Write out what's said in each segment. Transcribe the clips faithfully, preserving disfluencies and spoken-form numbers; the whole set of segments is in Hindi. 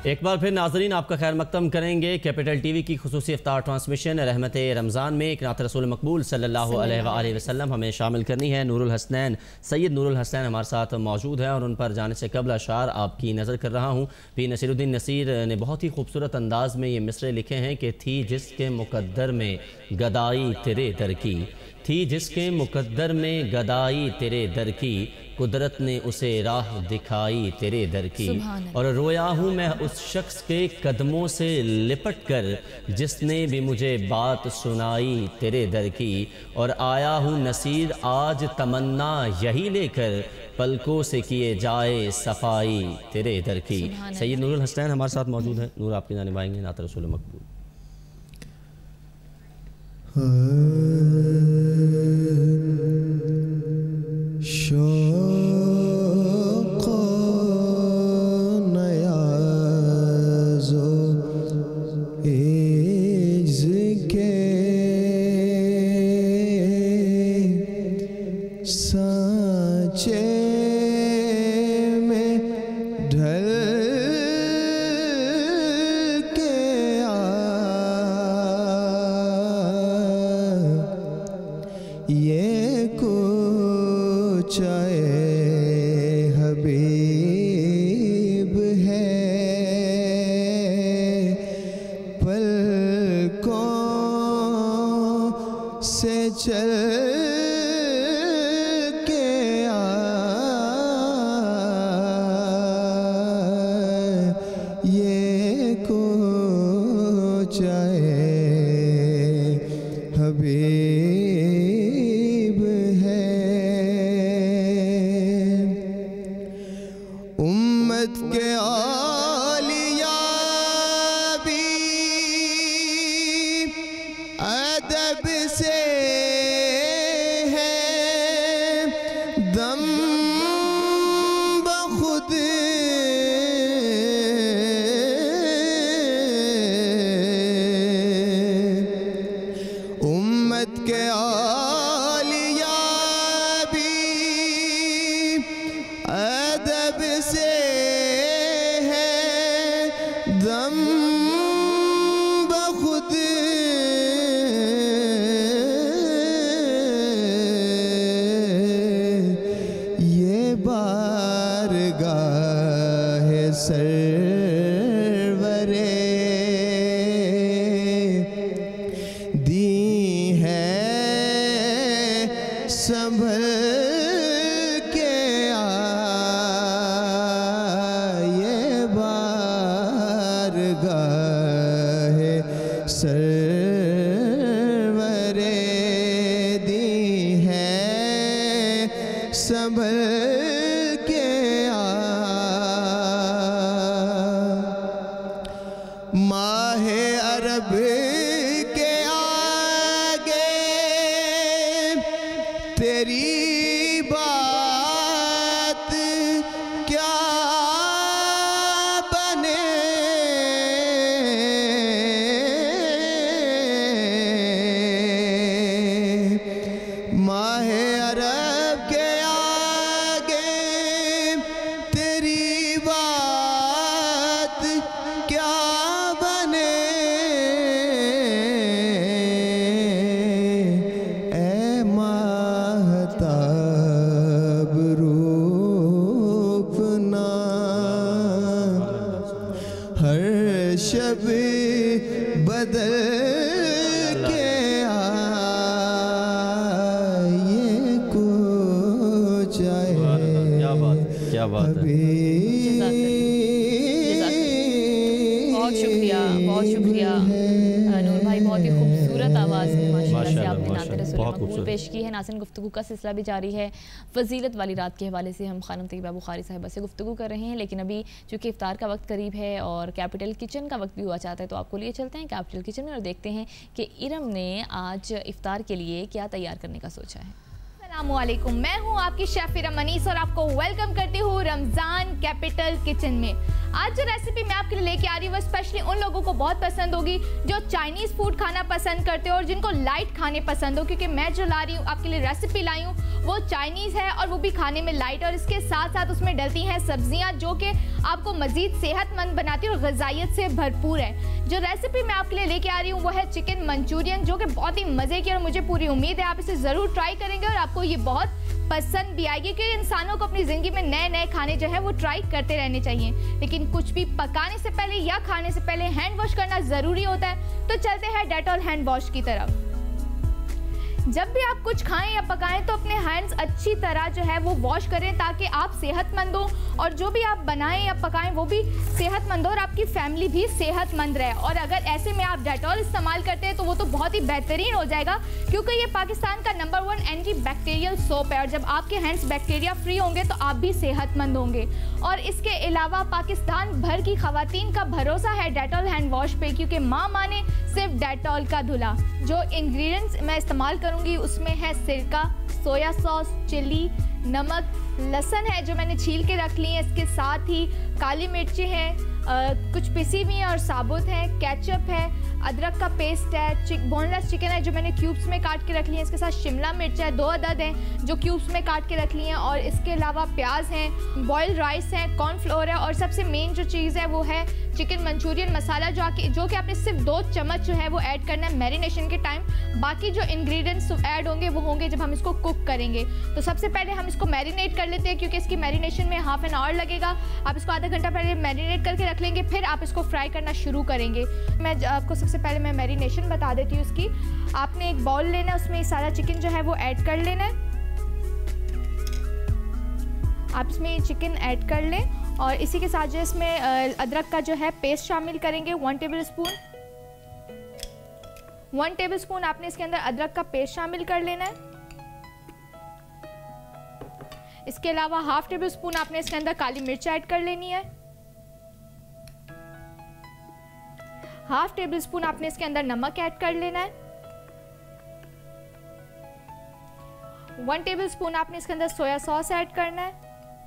एक बार फिर नाजरीन आपका खैर मकदम करेंगे कैपिटल टीवी की खुसूसी इफ्तार ट्रांसमिशन रहमत रमज़ान में एक नात रसूल मकबूल सल्लल्लाहु अलैहि वसल्लम हमें शामिल करनी है। नूरुल हसनैन सैयद नूरुल हसनैन हमारे साथ मौजूद है और उन पर जाने से कबल अशार आपकी नज़र कर रहा हूँ। पी नसीरुद्दीन नसीर ने बहुत ही खूबसूरत अंदाज में ये मिसरे लिखे हैं कि थी जिसके मुकद्दर में गदाई तेरे दर की, थी जिसके मुकद्दर में गदाई तेरे दर की, कुदरत ने उसे राह दिखाई तेरे दर की। और रोया हूँ मैं उस शख्स के कदमों से लिपट कर जिसने भी मुझे बात सुनाई तेरे दर की। और आया हूँ नसीर आज तमन्ना यही लेकर पलकों से किए जाए सफाई तेरे दर की। सैयद नूरुल हसनैन हमारे साथ मौजूद है। नूर आपकी जानिब आएंगे नात रसूल मकबूल। गुफ्तगू का सिलसिला भी जारी है। फजीलत वाली रात के हवाले से हम खानम तैयबा बुखारी साहिबा से गुफ्तगू कर रहे हैं, लेकिन अभी चूँकि इफ्तार का वक्त करीब है और कैपिटल किचन का वक्त भी हुआ चाहता है, तो आपको लिए चलते हैं कैपिटल किचन में और देखते हैं कि इरम ने आज इफ्तार के लिए क्या तैयार करने का सोचा है। अस्सलामुअलैकुम, मैं हूँ आपकी शेफ इरम मनीस और आपको वेलकम करती हूँ रमज़ान कैपिटल किचन में। आज जो रेसिपी मैं आपके लिए लेके आ रही हूँ वो स्पेशली उन लोगों को बहुत पसंद होगी जो चाइनीज़ फूड खाना पसंद करते हो और जिनको लाइट खाने पसंद हो, क्योंकि मैं जो ला रही हूँ आपके लिए रेसिपी लाई हूँ वो चाइनीज़ है और वो भी खाने में लाइट, और इसके साथ साथ उसमें डलती हैं सब्जियां जो कि आपको मज़ीद सेहतमंद बनाती है और ग़िज़ाइयत से भरपूर है। जो रेसिपी मैं आपके लिए लेके आ रही हूँ वो है चिकन मंचूरियन, जो कि बहुत ही मज़े की, और मुझे पूरी उम्मीद है आप इसे ज़रूर ट्राई करेंगे और आपको ये बहुत पसंद भी आएगी, क्योंकि इंसानों को अपनी ज़िंदगी में नए नए खाने जो है वो ट्राई करते रहने चाहिए। लेकिन कुछ भी पकाने से पहले या खाने से पहले हैंड वॉश करना ज़रूरी होता है। तो चलते हैं डेटॉल हैंड वॉश की तरफ। जब भी आप कुछ खाएं या पकाएं तो अपने हैंड्स अच्छी तरह जो है वो वॉश करें, ताकि आप सेहतमंद हो और जो भी आप बनाएं या पकाएं वो भी सेहतमंद हो और आपकी फैमिली भी सेहतमंद रहे। और अगर ऐसे में आप डेटॉल इस्तेमाल करते हैं तो वो तो बहुत ही बेहतरीन हो जाएगा, क्योंकि ये पाकिस्तान का number one anti bacterial soap है, और जब आपके हैंड्स बैक्टीरिया फ्री होंगे तो आप भी सेहतमंद होंगे। और इसके अलावा पाकिस्तान भर की खवातीन का भरोसा है डेटॉल हैंड वॉश पे, क्योंकि माँ माने सिर्फ डेटॉल का धुला। जो इंग्रेडिएंट्स मैं इस्तेमाल करूंगी उसमें है सिरका, सोया सॉस, चिली, नमक, लहसुन है जो मैंने छील के रख ली है, इसके साथ ही काली मिर्ची है, आ, कुछ पिसी हुई और साबुत है, केचप है, अदरक का पेस्ट है, चिक बोनलेस चिकन है जो मैंने क्यूब्स में काट के रख ली है, इसके साथ शिमला मिर्च है, दो अदद हैं जो क्यूब्स में काट के रख ली हैं, और इसके अलावा प्याज हैं, बॉइल्ड राइस है, कॉर्नफ्लोर है, और सबसे मेन जो चीज़ है वो है चिकन मंचूरियन मसाला, जो आके जो कि आपने सिर्फ दो चम्मच जो है वो ऐड करना है मैरिनेशन के टाइम। बाकी जो इंग्रेडिएंट्स ऐड होंगे वो होंगे जब हम इसको कुक करेंगे। तो सबसे पहले हम इसको मैरिनेट कर लेते हैं, क्योंकि इसकी मैरिनेशन में हाफ एन आवर लगेगा। आप इसको आधा घंटा पहले मैरिनेट करके रख लेंगे, फिर आप इसको फ्राई करना शुरू करेंगे। मैं आपको सबसे पहले मैं मैरिनेशन बता देती हूँ इसकी। आपने एक बाउल लेना है, उसमें सारा चिकन जो है वो ऐड कर लेना है। आप इसमें चिकन ऐड कर लें और इसी के साथ जो इसमें अदरक का जो है पेस्ट शामिल करेंगे, one tablespoon one tablespoon आपने इसके अंदर अदरक का पेस्ट शामिल कर लेना है। इसके अलावा हाफ टेबल स्पून आपने इसके अंदर काली मिर्च ऐड कर लेनी है। हाफ टेबल स्पून आपने इसके अंदर नमक ऐड कर लेना है। वन टेबल स्पून आपने इसके अंदर सोया सॉस ऐड करना है।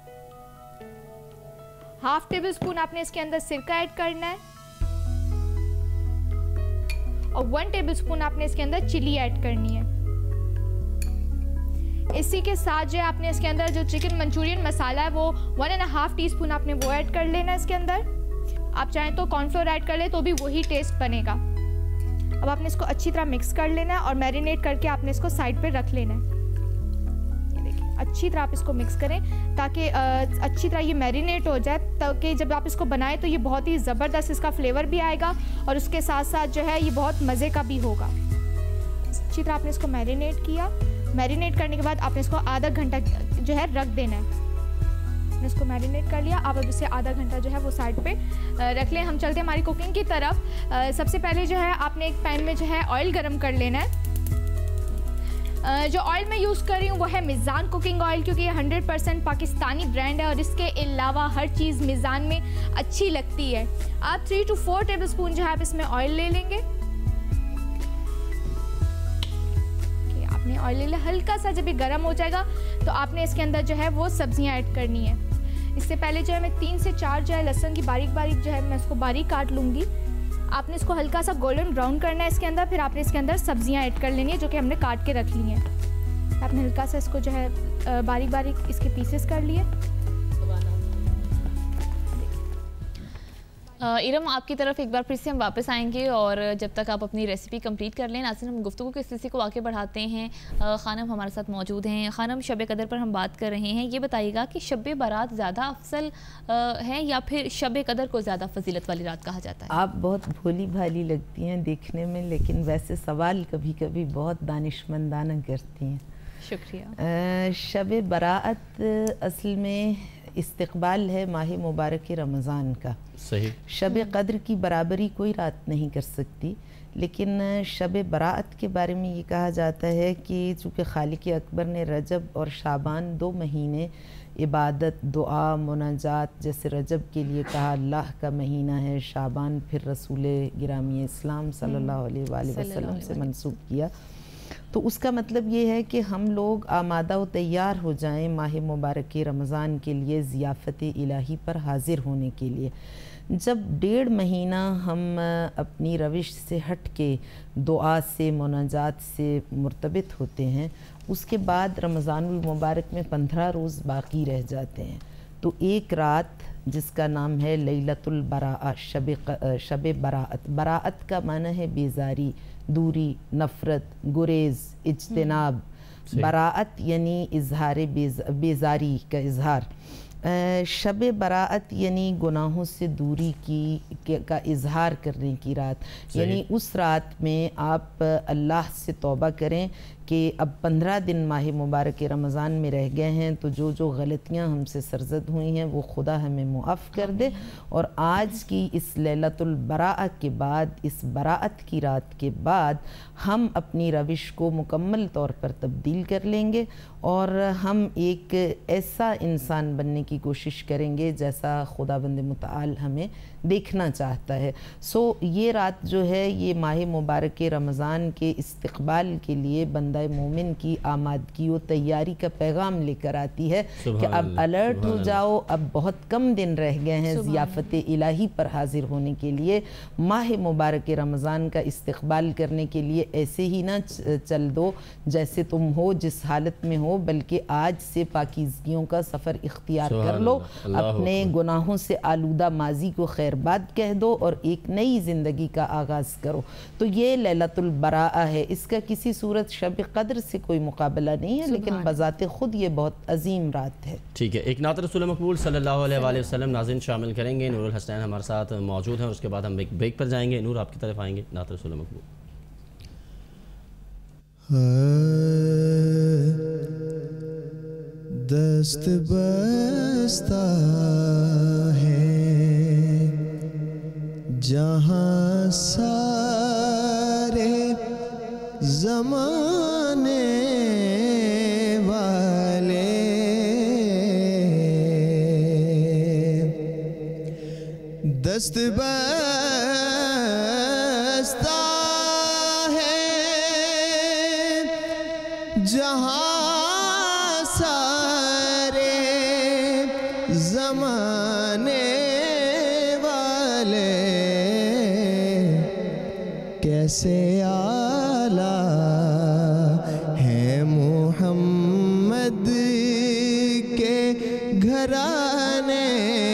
हाफ टेबल स्पून आपने इसके अंदर सिरका ऐड करना है, और वन टेबल स्पून आपने इसके अंदर चिली ऐड करनी है। इसी के साथ जो आपने इसके अंदर जो चिकन मंचूरियन मसाला है वो one and half teaspoon आपने वो ऐड कर लेना है इसके अंदर। आप चाहें तो कॉर्नफ्लोर ऐड कर ले तो भी वही टेस्ट बनेगा। अब आपने इसको अच्छी तरह मिक्स कर लेना है और मैरिनेट करके आपने इसको साइड पे रख लेना है। अच्छी तरह आप इसको मिक्स करें ताकि अच्छी तरह ये मैरिनेट हो जाए, ताकि जब आप इसको बनाएं तो ये बहुत ही ज़बरदस्त इसका फ्लेवर भी आएगा और उसके साथ साथ जो है ये बहुत मज़े का भी होगा। अच्छी तरह आपने इसको मैरिनेट किया। मैरिनेट करने के बाद आपने इसको आधा घंटा जो है रख देना है। आपने इसको मैरिनेट कर लिया, आप अब इसे आधा घंटा जो है वो साइड पे रख लें। हम चलते हैं हमारी कुकिंग की तरफ। सबसे पहले जो है आपने एक पैन में जो है ऑयल गर्म कर लेना है। जो ऑयल मैं यूज़ कर रही हूँ वो है मिज़ान कुकिंग ऑयल, क्योंकि ये हंड्रेड परसेंट पाकिस्तानी ब्रांड है और इसके अलावा हर चीज़ मिज़ान में अच्छी लगती है। आप three two four tablespoon जो है आप इसमें ऑयल ले लेंगे। आपने ऑयल ले लिया, हल्का सा जब ये गर्म हो जाएगा तो आपने इसके अंदर जो है वो सब्जियां ऐड करनी है। इससे पहले जो है मैं तीन से चार जो है लहसुन की बारीक बारीक जो है मैं इसको बारीक काट लूँगी। आपने इसको हल्का सा गोल्डन ब्राउन करना है इसके अंदर, फिर आपने इसके अंदर सब्जियां ऐड कर लेनी है जो कि हमने काट के रख ली हैं। आपने हल्का सा इसको जो है बारीक बारीक इसके पीसेस कर लिए। इरम, आपकी तरफ एक बार फिर से हम वापस आएंगे और जब तक आप अपनी रेसिपी कंप्लीट कर लें, नाज़रीन हम गुफ्तगू के सिलसिले को आगे बढ़ाते हैं। ख़ानम हमारे साथ मौजूद हैं। ख़ानम, शब कदर पर हम बात कर रहे हैं, ये बताइएगा कि शब बारात ज़्यादा अफसल है या फिर शब कदर को ज़्यादा फजीलत वाली रात कहा जाता है? आप बहुत भोली भाली लगती हैं देखने में, लेकिन वैसे सवाल कभी कभी बहुत दानिशमंदाना करती हैं। शुक्रिया। शब बारात असल में इस्तकबाल है माह मुबारक रमज़ान का। सही। शब कद्र की बराबरी कोई रात नहीं कर सकती, लेकिन शब बरात के बारे में ये कहा जाता है कि चूँकि खालिक अकबर ने रजब और शाबान दो महीने इबादत, दुआ, मुनाजात, जैसे रजब के लिए कहा अल्लाह का महीना है, शाबान फिर रसूल गिरामी इस्लाम सल्लल्लाहु अलैहि वसल्लम से मंसूब किया, तो उसका मतलब ये है कि हम लोग आमादा व तैयार हो जाएं माह मुबारक रमज़ान के लिए, ज़ियाफ़त इलाही पर हाज़िर होने के लिए। जब डेढ़ महीना हम अपनी रविश से हट के दुआ से, मुनाजात से मुर्तबित होते हैं उसके बाद रमज़ानुल मुबारक में पंद्रह रोज़ बाकी रह जाते हैं। तो एक रात जिसका नाम है लैलतुल बराअ, शब शब बराअत। बराअत का माना है बेजारी, दूरी, नफ़रत, गुरेज़, इज्तिनाब। बराअत यानी इजहार बेज, बेजारी का इजहार। शब बराअत यानी गुनाहों से दूरी की का इजहार करने की रात। यानी उस रात में आप अल्लाह से तौबा करें कि अब पंद्रह दिन माह मुबारक रमज़ान में रह गए हैं, तो जो जो गलतियां हमसे सरजद हुई हैं वो खुदा हमें मुआफ़ कर दे। और आज की इस लैलतुल बराअ के बाद, इस बराअत की रात के बाद हम अपनी रविश को मुकम्मल तौर पर तब्दील कर लेंगे और हम एक ऐसा इंसान बनने की कोशिश करेंगे जैसा खुदाबंद मुतआल हमें देखना चाहता है। सो ये रात जो है ये माह मुबारक रमज़ान के इस्तक़बाल के लिए बंदा मोमिन की आमादगी व तैयारी का पैगाम लेकर आती है कि अब अलर्ट हो जाओ, अब बहुत कम दिन रह गए हैं ज़ियाफ़त इलाही पर हाजिर होने के लिए। माह मुबारक रमज़ान का इस्तक़बाल करने के लिए ऐसे ही ना चल दो जैसे तुम हो, जिस हालत में हो, बल्कि आज से पाकीज़गियों का सफ़र इख्तियार कर लो। अपने गुनाहों से आलूदा माजी को खैरबाद कह दो और एक नई ज़िंदगी का आगाज़ करो। तो ये लैलतुल बराअ है। इसका किसी सूरत शब कद्र से कोई मुकाबला नहीं है, लेकिन बज़ाते ख़ुद ये बहुत अजीम रात है। ठीक है, एक नात रसूल मकबूल सल्लल्लाहु अलैहि वसल्लम नाज़रीन शामिल करेंगे। नूरुल हसनैन हमारे साथ मौजूद हैं, उसके बाद हम एक ब्रेक पर जाएंगे। नूर आपकी तरफ आएंगे, नात रसूल मकबूल। दस्त बस्ता है जहाँ सारे ज़माने वाले दस्त बस्ता है जहाँ सारे ज़माने वाले कैसे आला है मोहम्मद के घराने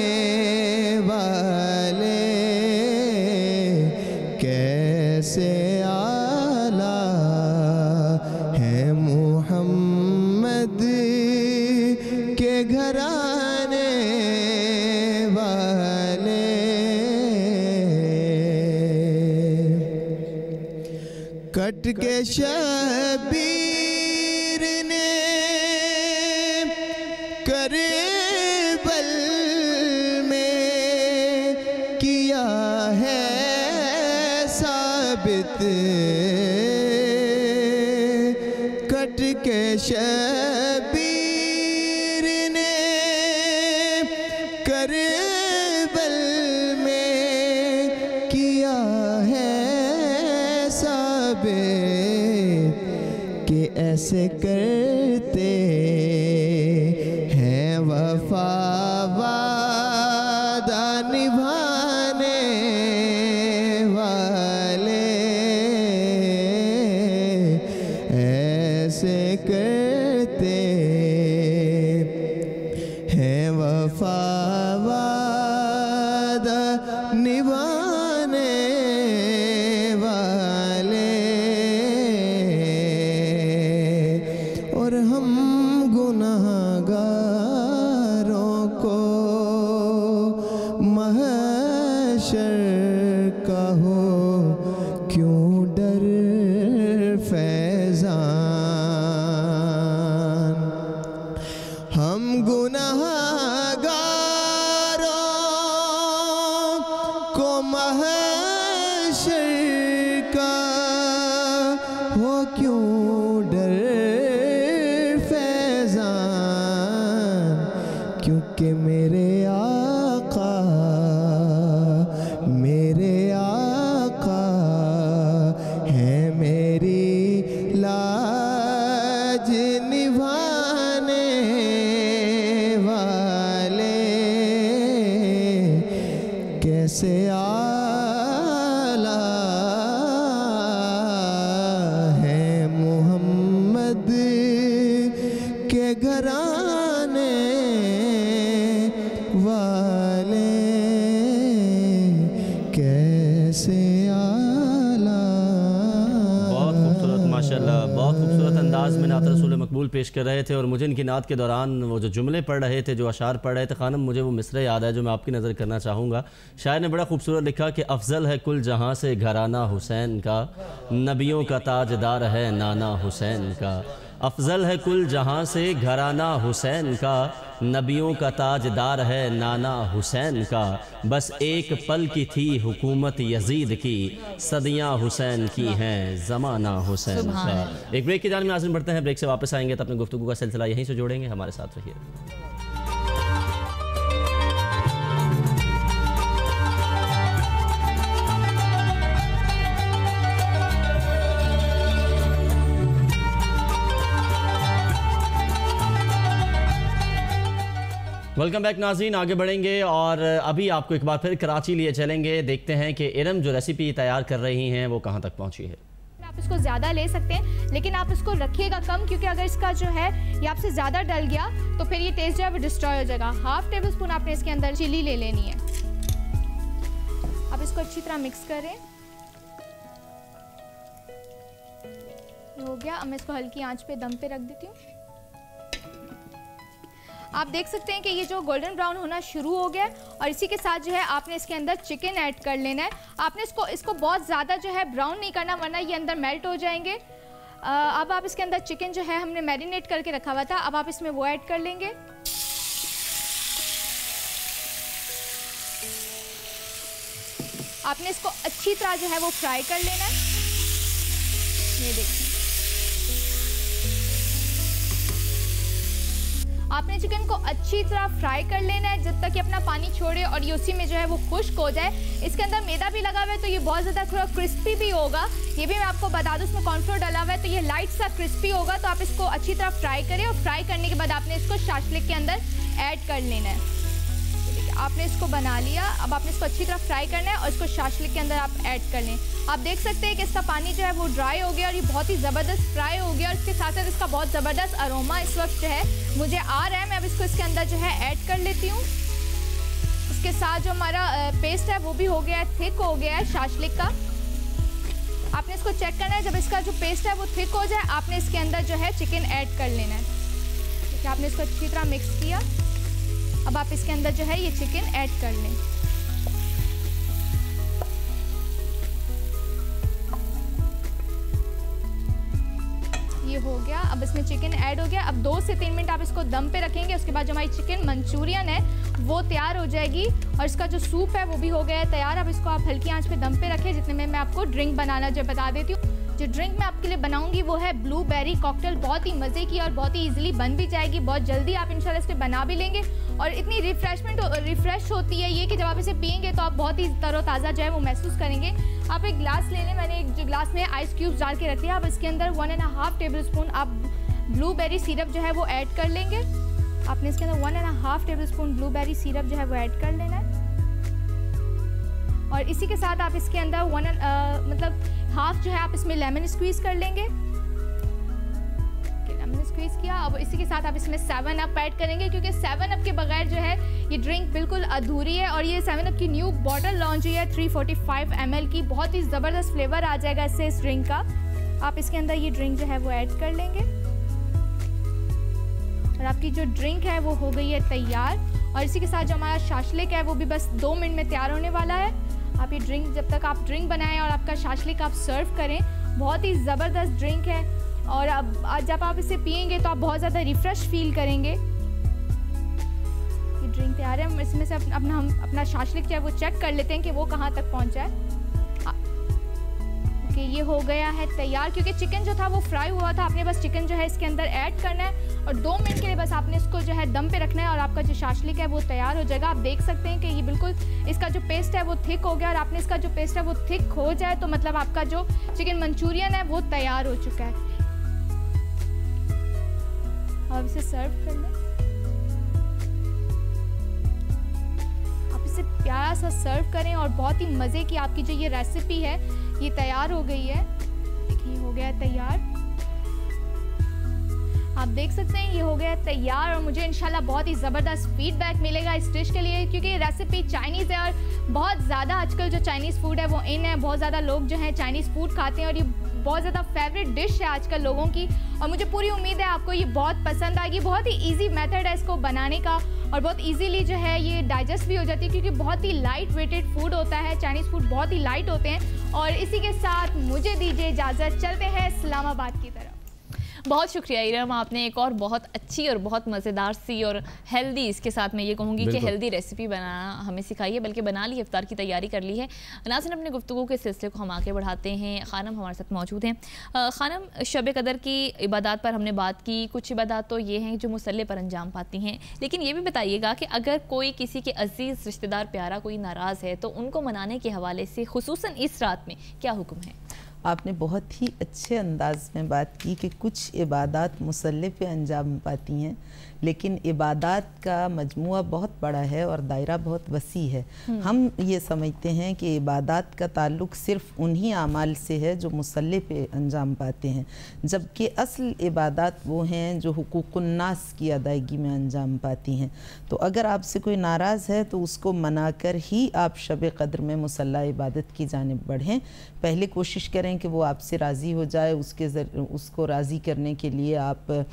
वाले, कैसे आला है मोहम्मद के घराने वाले। कट के शबीर ने करबल में किया है साबित, कट के शबीर ने करबल में किया है साबित कि ऐसे करते हैं वफा वादा निभाने वाले, ऐसे करते हैं वफा वादा निभाने वाले। और हम गुनाहगारों को महशर का हो क्यों डर फैज़ान, हम गुनाहगारों को महशर का हो क्यों डर फैज़ान, क्योंकि मेरे आका मेरे आका है मेरी लाज निभाने वाले, कैसे आला अंदाज में नात रसूल मकबूल पेश कर रहे थे और मुझे इनकी नात के दौरान वो जो जुमले पढ़ रहे थे, जो अशार पढ़ रहे थे खानम, मुझे वो मिसरे याद है जो मैं आपकी नज़र करना चाहूँगा। शायर ने बड़ा खूबसूरत लिखा कि अफजल है कुल जहाँ से घराना हुसैन का, नबियों का ताजदार है नाना हुसैन का। अफजल है कुल जहाँ से घराना हुसैन का, नबियों का ताजदार है नाना हुसैन का। बस एक पल की थी हुकूमत यजीद की, सदियाँ हुसैन की हैं ज़माना हुसैन का। एक ब्रेक की जानिब नाज़रीन बढ़ते हैं, ब्रेक से वापस आएंगे तो अपने गुफ्तगू का सिलसिला यहीं से जोड़ेंगे। हमारे साथ रहिए। वेलकम बैक नाज़रीन, आगे बढ़ेंगे और अभी आपको एक बार फिर कराची लिए चलेंगे। देखते हैं कि इरम जो रेसिपी तैयार कर रही हैं वो कहाँ तक पहुँची है। आप इसको ज़्यादा ले सकते हैं, लेकिन आप इसको रखिएगा कम, क्योंकि अगर इसका जो है ये आपसे ज़्यादा डल गया तो फिर ये टेस्ट जो है वो डिस्ट्रॉय हो जाएगा। हाफ टेबल स्पून आपने इसके अंदर चिली ले लेनी है। आप इसको अच्छी तरह मिक्स करें। हो गया। अब मैं इसको हल्की आंच पे दम पे रख देती हूँ। आप देख सकते हैं कि ये जो गोल्डन ब्राउन होना शुरू हो गया और इसी के साथ जो है आपने इसके अंदर चिकन ऐड कर लेना है। आपने इसको इसको बहुत ज़्यादा जो है ब्राउन नहीं करना, वरना ये अंदर मेल्ट हो जाएंगे। अब आप इसके अंदर चिकन जो है हमने मैरिनेट करके रखा हुआ था, अब आप इसमें वो ऐड कर लेंगे। आपने इसको अच्छी तरह जो है वो फ्राई कर लेना है। ये देखिए, आपने चिकन को अच्छी तरह फ्राई कर लेना है जब तक कि अपना पानी छोड़े और ये उसी में जो है वो खुश्क हो जाए। इसके अंदर मैदा भी लगा हुआ है तो ये बहुत ज़्यादा थोड़ा क्रिस्पी भी होगा। ये भी मैं आपको बता दूँ, इसमें कॉर्नफ्लोर डाला हुआ है तो ये लाइट सा क्रिस्पी होगा। तो आप इसको अच्छी तरह फ्राई करें और फ्राई करने के बाद आपने इसको शाशलिक के अंदर ऐड कर लेना है। आपने इसको बना लिया, अब आपने इसको अच्छी तरह फ्राई करना है और इसको शाशलिक के अंदर आप ऐड कर लें। आप देख सकते हैं कि इसका पानी जो है वो ड्राई हो गया और ये बहुत ही ज़बरदस्त फ्राई हो गया और इसके साथ साथ इसका बहुत ज़बरदस्त अरोमा इस वक्त जो है मुझे आ रहा है। मैं अब इसको इसके अंदर जो है ऐड कर लेती हूँ। इसके साथ जो हमारा पेस्ट है वो भी हो गया है, थिक हो गया है शाशलिक का। आपने इसको चेक करना है, जब इसका जो पेस्ट है वो थिक हो जाए आपने इसके अंदर जो है चिकन ऐड कर लेना है। ठीक है, आपने इसको अच्छी तरह मिक्स किया। अब आप इसके अंदर जो है ये चिकन ऐड कर लें। ये हो गया। अब इसमें चिकन ऐड हो गया। अब दो से तीन मिनट आप इसको दम पे रखेंगे। उसके बाद जो हमारी चिकन मंचूरियन है वो तैयार हो जाएगी और इसका जो सूप है वो भी हो गया है तैयार। अब इसको आप हल्की आंच पे दम पे रखें। जितने में मैं आपको ड्रिंक बनाना जो बता देती हूँ। जो ड्रिंक मैं आपके लिए बनाऊंगी वो है ब्लूबेरी कॉकटेल। बहुत ही मज़े की और बहुत ही इजीली बन भी जाएगी। बहुत जल्दी आप इंशाल्लाह इसे बना भी लेंगे और इतनी रिफ्रेशमेंट रिफ्रेश होती है ये कि जब आप इसे पियेंगे तो आप बहुत ही तरोताज़ा जो है वो महसूस करेंगे। आप एक गिलास ले लें। मैंने एक जो गिलास में आइस क्यूब्स डाल के रख दिया। आप इसके अंदर one and half tablespoon आप ब्लूबेरी सिरप जो है वो ऐड कर लेंगे। आपने इसके अंदर one and half tablespoon blueberry syrup जो है वो ऐड कर लेना है और इसी के साथ आप इसके अंदर वन एंड मतलब हाफ जो है आप इसमें लेमन स्क्वीज़ कर लेंगे। लेमन स्क्वीज़ किया। अब इसी के साथ आप इसमें सेवन अप ऐड करेंगे, क्योंकि सेवन अप के बगैर जो है ये ड्रिंक बिल्कुल अधूरी है। और ये सेवन अप की न्यू बॉटल लॉन्च हुई है three forty five M L की। बहुत ही ज़बरदस्त फ्लेवर आ जाएगा इससे इस ड्रिंक का। आप इसके अंदर ये ड्रिंक जो है वो ऐड कर लेंगे और आपकी जो ड्रिंक है वो हो गई है तैयार। और इसी के साथ जो हमारा शाशलिक है वो भी बस दो मिनट में तैयार होने वाला है। आप ये ड्रिंक जब तक आप ड्रिंक बनाएं और आपका शाशलिक आप सर्व करें, बहुत ही ज़बरदस्त ड्रिंक है और अब जब आप इसे पियेंगे तो आप बहुत ज़्यादा रिफ़्रेश फील करेंगे। ये ड्रिंक तैयार है। इसमें से अपना हम अपना शाशलिक जो है वो चेक कर लेते हैं कि वो कहाँ तक पहुँचा है। ओके, ये हो गया है तैयार। क्योंकि चिकन जो था वो फ्राई हुआ था, आपने बस चिकन जो है इसके अंदर ऐड करना है और दो मिनट के लिए बस आपने इसको जो है दम पे रखना है और आपका जो शाशलिक है वो तैयार हो जाएगा। आप देख सकते हैं कि ये बिल्कुल इसका जो पेस्ट है वो थिक हो गया और आपने इसका जो पेस्ट है वो थिक हो जाए तो मतलब आपका जो चिकन मंचूरियन है वो तैयार हो चुका है। अब इसे सर्व कर लें। आप इसे प्यारा सा सर्व करें और बहुत ही मज़े की आपकी जो ये रेसिपी है ये तैयार हो गई है। देखिए, हो गया है तैयार। आप देख सकते हैं ये हो गया है तैयार और मुझे इंशाल्लाह बहुत ही ज़बरदस्त फीडबैक मिलेगा इस डिश के लिए, क्योंकि ये रेसिपी चाइनीज़ है और बहुत ज़्यादा आजकल जो चाइनीज़ फूड है वो इन है। बहुत ज़्यादा लोग जो हैं चाइनीज़ फूड खाते हैं और ये बहुत ज़्यादा फेवरेट डिश है आजकल लोगों की, और मुझे पूरी उम्मीद है आपको ये बहुत पसंद आएगी। बहुत ही इजी मेथड है इसको बनाने का और बहुत इजीली जो है ये डाइजेस्ट भी हो जाती है, क्योंकि बहुत ही लाइट वेटेड फूड होता है, चाइनीज़ फूड बहुत ही लाइट होते हैं। और इसी के साथ मुझे दीजिए इजाज़त, चलते हैं इस्लामाबाद की तरफ। बहुत शुक्रिया इरम, आपने एक और बहुत अच्छी और बहुत मज़ेदार सी और हेल्दी, इसके साथ मैं ये कहूँगी कि हेल्दी रेसिपी बनाना हमें सिखाई है, बल्कि बना ली, इफ्तार की तैयारी कर ली है। नाज़रीन, अपने गुफ्तगू के सिलसिले को हम आगे बढ़ाते हैं। खानम हमारे साथ मौजूद हैं। खानम, शब कदर की इबादत पर हमने बात की। कुछ इबादत तो ये हैं जो मुसल्ले पर अंजाम पाती हैं, लेकिन ये भी बताइएगा कि अगर कोई किसी के अजीज़ रिश्तेदार प्यारा कोई नाराज़ है तो उनको मनाने के हवाले से खुसूसन इस रात में क्या हुक्म है? आपने बहुत ही अच्छे अंदाज में बात की कि कुछ इबादत मुसल्ले पे अंजाम पाती हैं, लेकिन इबादत का मजमुआ बहुत बड़ा है और दायरा बहुत वसी है। हम ये समझते हैं कि इबादत का ताल्लुक़ सिर्फ़ उन्हीं आमाल से है जो मुसल्ले पे अंजाम पाते हैं, जबकि असल इबादत वो हैं जो हुकूकुन नास की अदायगी में अंजाम पाती हैं। तो अगर आपसे कोई नाराज़ है तो उसको मनाकर ही आप शब क़द्र में मुसल्ला इबादत की जानिब बढ़ें। पहले कोशिश करें कि वो आपसे राज़ी हो जाए, उसके उसको राज़ी करने के लिए आप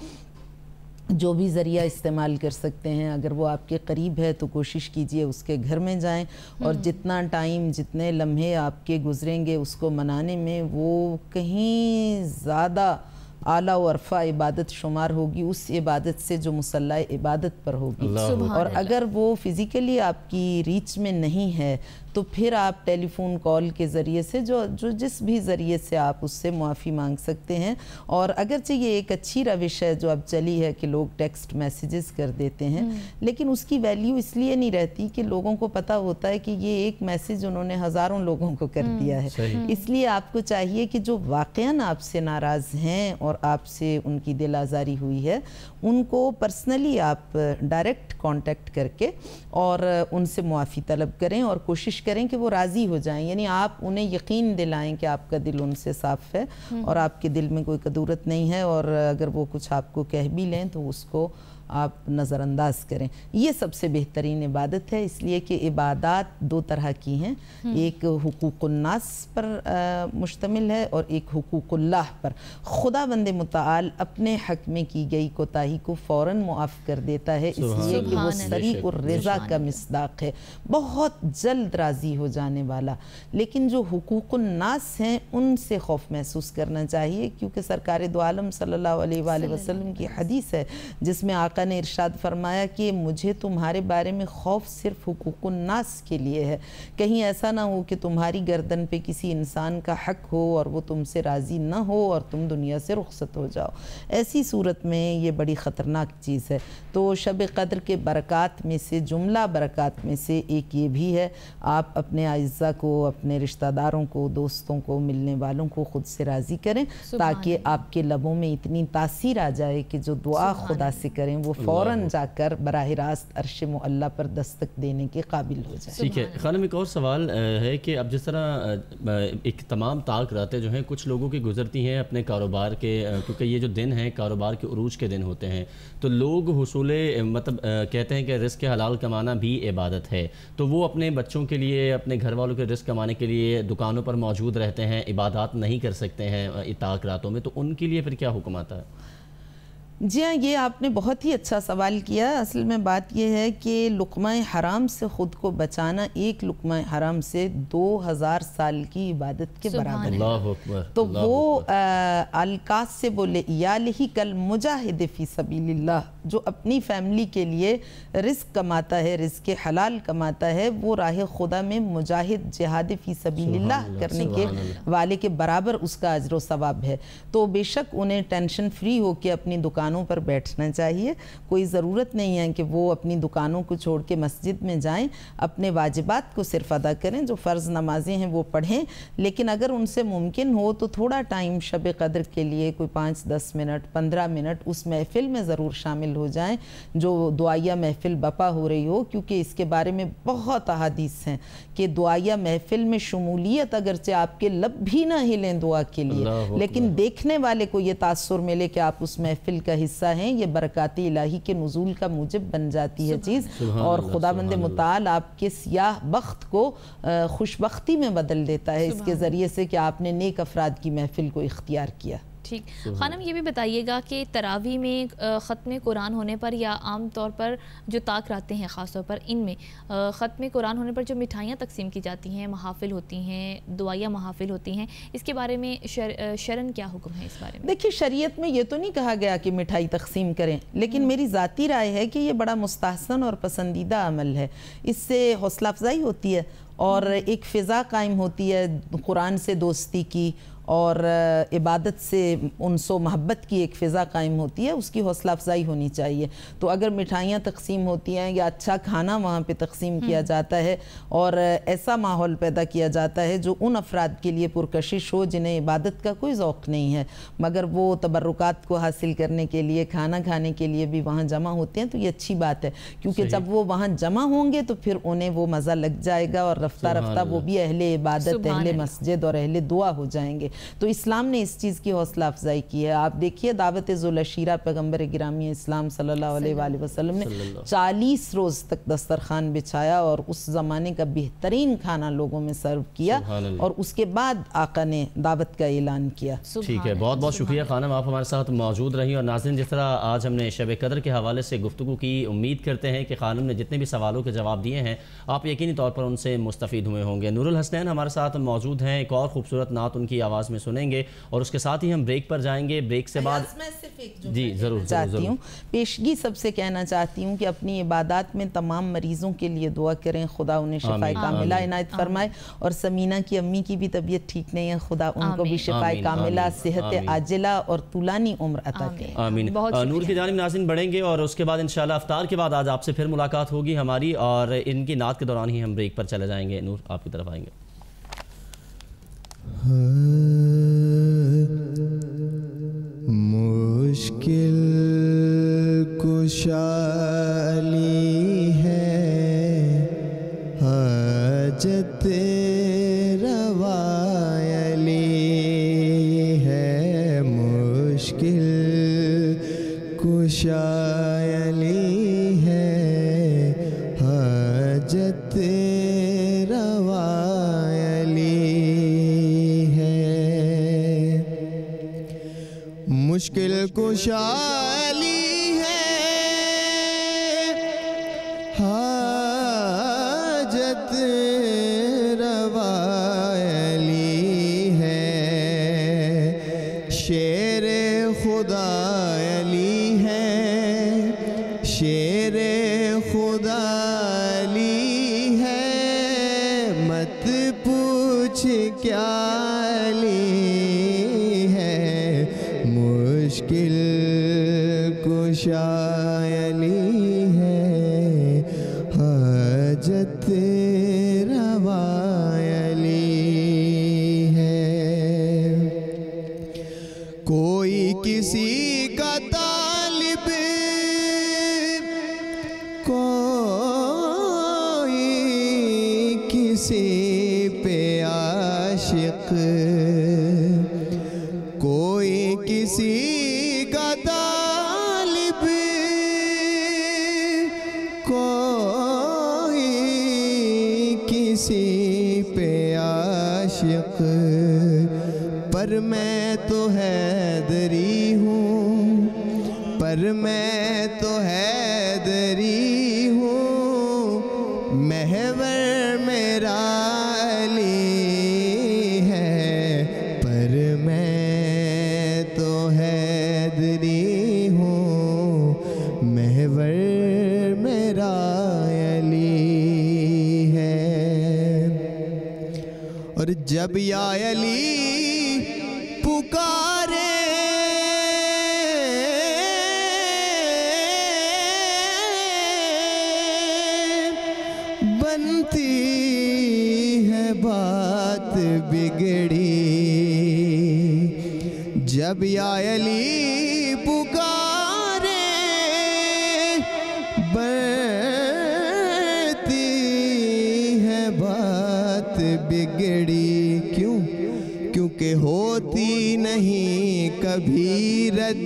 जो भी ज़रिया इस्तेमाल कर सकते हैं। अगर वो आपके करीब है तो कोशिश कीजिए उसके घर में जाएं, और जितना टाइम, जितने लम्हे आपके गुजरेंगे उसको मनाने में, वो कहीं ज़्यादा आला व अरफा इबादत शुमार होगी उस इबादत से जो मुसल्ला इबादत पर होगी। और अगर वो फ़िज़िकली आपकी रीच में नहीं है तो फिर आप टेलीफोन कॉल के ज़रिए से, जो जो जिस भी ज़रिए से आप उससे मुआफ़ी मांग सकते हैं। और अगरचे ये एक अच्छी रविश है जो अब चली है कि लोग टेक्स्ट मैसेजेस कर देते हैं, लेकिन उसकी वैल्यू इसलिए नहीं रहती कि लोगों को पता होता है कि ये एक मैसेज उन्होंने हज़ारों लोगों को कर दिया है। इसलिए आपको चाहिए कि जो वाक़यान आपसे नाराज़ हैं और आपसे उनकी दिल आज़ारी हुई है, उनको पर्सनली आप डायरेक्ट कांटेक्ट करके और उनसे मुआफ़ी तलब करें और कोशिश करें कि वो राज़ी हो जाएं। यानी आप उन्हें यकीन दिलाएं कि आपका दिल उनसे साफ़ है और आपके दिल में कोई कदूरत नहीं है, और अगर वो कुछ आपको कह भी लें तो उसको आप नज़रअंदाज करें। ये सबसे बेहतरीन इबादत है, इसलिए कि इबादत दो तरह की हैं, एक हुकूकुन्नास पर मुश्तमिल है और एक हुकूकुल्लाह पर। खुदा बंदे मुताल अपने हक में की गई कोताही को फ़ौरन मुआफ़ कर देता है, इसलिए कि वो सरीक़ और रज़ा का मिस्दाक़ है, बहुत जल्द राज़ी हो जाने वाला। लेकिन जो हुकूकुन्नास हैं उनसे खौफ महसूस करना चाहिए, क्योंकि सरकार दो आलम सल्लल्लाहु अलैहि वसल्लम की हदीस है जिसमें आका ने इरशाद फरमाया कि मुझे तुम्हारे बारे में खौफ सिर्फ हुकूकुन नास के लिए है, कहीं ऐसा ना हो कि तुम्हारी गर्दन पे किसी इंसान का हक हो और वो तुमसे राज़ी ना हो और तुम दुनिया से रुखसत हो जाओ। ऐसी सूरत में ये बड़ी ख़तरनाक चीज़ है। तो शब क़द्र के बरक़ात में से, जुमला बरक़ात में से एक ये भी है, आप अपने आइज़ा को, अपने रिश्तेदारों को, दोस्तों को, मिलने वालों को ख़ुद से राज़ी करें, ताकि आपके लबों में इतनी तासीर आ जाए कि जो दुआ खुदा से करें वो फ़ौरन जाकर बराह रास्त अर्श मुअल्ला पर दस्तक देने के काबिल हो जाए। ठीक है खानम, एक और सवाल है कि अब जिस तरह एक तमाम ताक रातें जो हैं कुछ लोगों की गुजरती हैं अपने कारोबार के, क्योंकि ये जो दिन हैं कारोबार के उरूज के दिन होते हैं, तो लोग हुसूले मतलब कहते हैं कि रिस्क हलाल कमाना भी इबादत है, तो वो अपने बच्चों के लिए, अपने घर वालों के रिस्क कमाने के लिए दुकानों पर मौजूद रहते हैं, इबादत नहीं कर सकते हैं ताक रातों में, तो उनके लिए फिर क्या हुक्म आता है? जी हाँ, ये आपने बहुत ही अच्छा सवाल किया। असल में बात यह है कि लुक़्मा हराम से ख़ुद को बचाना एक लुक़्मा हराम से दो हज़ार साल की इबादत के बराबर है। तो वो अलकास से बोले या लही कल मुजाहिद फ़ी सबीलिल्लाह, जो अपनी फैमिली के लिए रिस्क कमाता है, रिस्क हलाल कमाता है, वो राह खुदा में मुजाहिद जिहाद फ़ी सबीलिल्लाह करने के वाले के बराबर उसका अजर व सवाब है। तो बेशक उन्हें टेंशन फ्री होकर अपनी दुकान पर बैठना चाहिए। कोई ज़रूरत नहीं है कि वो अपनी दुकानों को छोड़ के मस्जिद में जाएं, अपने वाजिबात को सिर्फ अदा करें, जो फ़र्ज़ नमाजें हैं वो पढ़ें। लेकिन अगर उनसे मुमकिन हो तो थोड़ा टाइम शब क़द्र के लिए, कोई पाँच दस मिनट पंद्रह मिनट उस महफ़िल में ज़रूर शामिल हो जाएं जो दुआया महफ़िल बपा हो रही हो, क्योंकि इसके बारे में बहुत अहादीस हैं कि दुआया महफ़िल में शमूलियत, अगरचे आपके लब भी ना हिलें दुआ के लिए, लेकिन देखने वाले को ये तासुर मिले कि आप उस महफ़िल का हिस्सा हैं, ये बरक़ात इलाही के नुज़ूल का मूजिब बन जाती है चीज़, और खुदाबंद मुताल आपके सियाह बख्त को खुशबख्ती में बदल देता है इसके ज़रिए से कि आपने नेक अफराद की महफिल को इख्तियार किया। ठीक, खानम ये भी बताइएगा कि तरावी में ख़त्म कुरान होने पर या आम तौर पर जो ताक रातें हैं ख़ास तौर पर इनमें ख़त्म कुरान होने पर जो मिठाइयाँ तकसीम की जाती हैं, महाफिल होती हैं, दुआया महाफिल होती हैं, इसके बारे में शर, शरन क्या हुक्म है इस बारे में? देखिए, शरीयत में ये तो नहीं कहा गया कि मिठाई तकसीम करें, लेकिन मेरी ज़ाती राय है कि ये बड़ा मुस्तहसन और पसंदीदा अमल है। इससे हौसला अफजाई होती है और एक फ़िज़ा कायम होती है कुरान से दोस्ती की, और इबादत से उनसो महब्बत की एक फ़िज़ा कायम होती है, उसकी हौसला अफजाई होनी चाहिए। तो अगर मिठाइयाँ तकसीम होती हैं या अच्छा खाना वहाँ पे तकसीम किया जाता है और ऐसा माहौल पैदा किया जाता है जो उन अफराद के लिए पुरकशिश हो जिन्हें इबादत का कोई ज़ौक़ नहीं है, मगर वो तबर्रुकात को हासिल करने के लिए, खाना खाने के लिए भी वहाँ जमा होते हैं, तो ये अच्छी बात है, क्योंकि जब वो वहाँ जमा होंगे तो फिर उन्हें वो मज़ा लग जाएगा और रफ्ता रफ्ता वो भी अहले इबादत, अहले मस्जिद और अहले दुआ हो जाएंगे। तो इस्लाम ने इस चीज़ की हौसला अफजाई की है। आप देखिए, दावत ज़ुलअशीरा पैगम्बर गिरामी इस्लाम सल्लल्लाहु अलैहि वसल्लम ने चालीस रोज़ तक दस्तरखान बिछाया और उस ज़माने का बेहतरीन खाना लोगों में सर्व किया, और उसके बाद आका ने दावत का ऐलान किया। ठीक है, बहुत बहुत शुक्रिया खानम, आप हमारे साथ मौजूद रही। और नाज़रीन, जिस तरह आज हमने शब कदर के हवाले से गुफ्तगू की, उम्मीद करते हैं कि खानम ने जितने भी सवालों के जवाब दिए हैं आप यकीनी तौर पर उनसे मुस्तफ़ीद हुए होंगे। नूरुल हसनैन हमारे साथ मौजूद हैं, एक और खूबसूरत नात उनकी आवाज़ में सुनेंगे और उसके साथ ही हम ब्रेक पर जाएंगे। ब्रेक से बाद जी ज़रूर चाहती हूँ, पेशगी सबसे कहना चाहती हूँ कि अपनी इबादत में तमाम मरीज़ों के लिए दुआ करें, खुदा उन्हें शिफाए कामिला इनायत फरमाए, और समीना की अम्मी की भी तबीयत ठीक नहीं है, खुदा उनको भी शिफाए कामिला, सेहत आजिला और तुलानी उम्र अता करें। आमीन। नूर की जानिब नाज़रीन बढ़ेंगे और उसके बाद इंशाल्लाह इफ्तार के बाद आज आपसे फिर मुलाकात होगी हमारी, और इनकी नात के दौरान ही हम ब्रेक पर चले जाएंगे। नूर, आपकी तरफ आएंगे। मुश्किल कुशाली है हाजत रवायली है, मुश्किल कुशाली है हाजत मुश्किल कुशाली है हाजत रवायली है, शेर खुदा अली है, शेर खुदा अली है, मत पूछ क्या मुश्किल कुशाली है हाजत रवायली है। कोई किसी का तालिब, कोई किसी पे आशिक, कोई किसी का तालिब, कोई किसी पे आशिक, पर मैं तो हैदरी हूँ, पर मैं तो हैदरी हूँ, महवर मेरा अली है, पर मैं तो हैदरी हूँ, महवर मेरा अली है। और जब या अली पुकारे बनती है बात बिगड़ी, जब या अली पुकारे बनती है बात बिगड़ी। क्यों? क्योंकि कि होती नहीं कभी रद,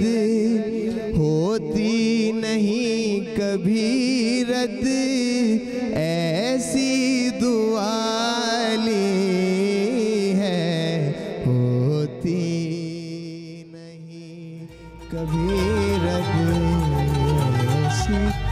होती नहीं कभी रद, ऐसी दुआ ली है, होती नहीं कभी रद, ऐसी